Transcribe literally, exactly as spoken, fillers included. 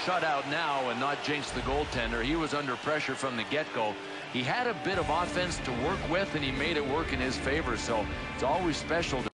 shutout now and not jinx the goaltender. He was under pressure from the get-go. He had a bit of offense to work with, and he made it work in his favor. So it's always special to